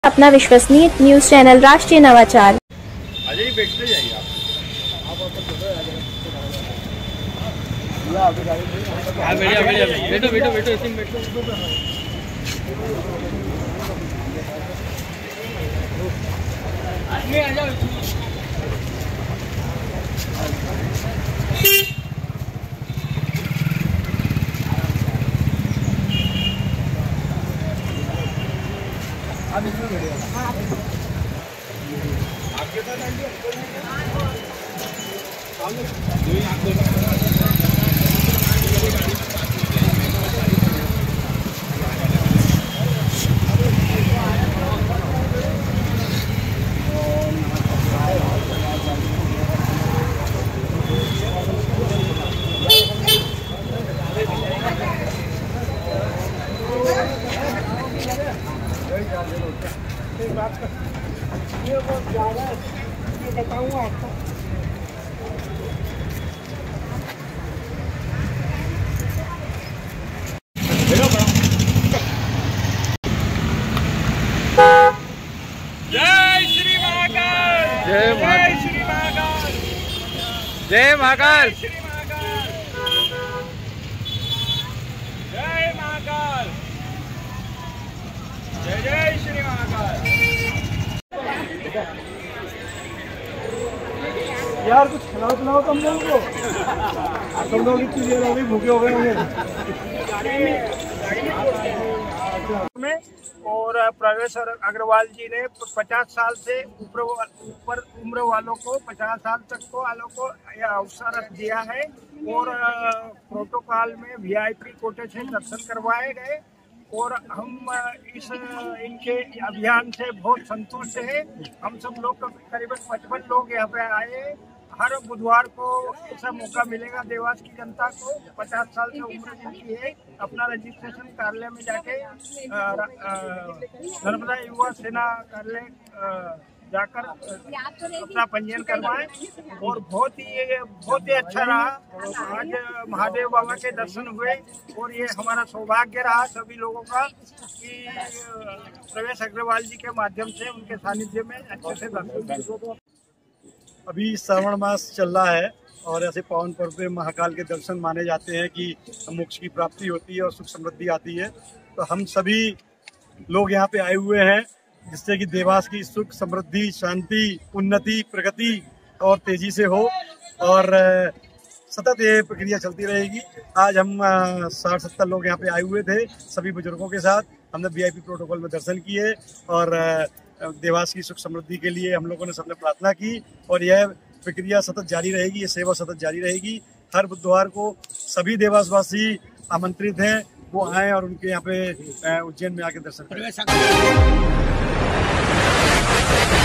अपना विश्वसनीय news channel राष्ट्रीय नवाचार। अजय बैठते जाइए आप बैठो इसी में बैठो। आदमी आ जाओ। आप इसमें बैठिए। आपके साथ आइए। ये बहुत ज़्यादा मैं बताऊँगा आपको। जय श्री महाकाल। जय श्री महाकाल। जय महाकाल। जय महाकाल। जय जय श्री महाकाल। यार कुछ खिलाओ पिलाओ तुम लोगों को। तुम लोग इतनी देर हो गई, भूखे हो गए होंगे। और प्रवेश अग्रवाल जी ने 50 साल से ऊपर उम्र वालों को 50 साल तक को वालों को यह अवसर दिया है और प्रोटोकॉल में VIP कोटे से दर्शन करवाए गए और हम इनके अभियान से बहुत संतुष्ट है। हम सब लोग करीबन 55 लोग यहाँ पे आए। हर बुधवार को ऐसा मौका मिलेगा देवास की जनता को 50 साल से उम्र जिनकी है अपना रजिस्ट्रेशन कार्यालय में जाके नर्मदा युवा सेना कार्यालय जाकर अपना पंजीयन करवाएं और बहुत ही अच्छा रहा। आज महादेव बाबा के दर्शन हुए और ये हमारा सौभाग्य रहा सभी लोगों का कि प्रवेश अग्रवाल जी के माध्यम से उनके सानिध्य में अच्छे से दर्शन। अभी श्रावण मास चल रहा है और ऐसे पावन पर्व पे महाकाल के दर्शन माने जाते हैं कि मोक्ष की प्राप्ति होती है और सुख समृद्धि आती है। तो हम सभी लोग यहाँ पे आए हुए हैं जिससे कि देवास की सुख समृद्धि शांति उन्नति प्रगति और तेजी से हो और सतत ये प्रक्रिया चलती रहेगी। आज हम 60-70 लोग यहाँ पे आए हुए थे सभी बुजुर्गों के साथ। हमने VIP प्रोटोकॉल में दर्शन किए और देवास की सुख समृद्धि के लिए हम लोगों ने सबने प्रार्थना की और यह प्रक्रिया सतत जारी रहेगी, ये सेवा सतत जारी रहेगी। हर बुधवार को सभी देवासवासी आमंत्रित हैं, वो आए और उनके यहाँ पे उज्जैन में आके दर्शन करें।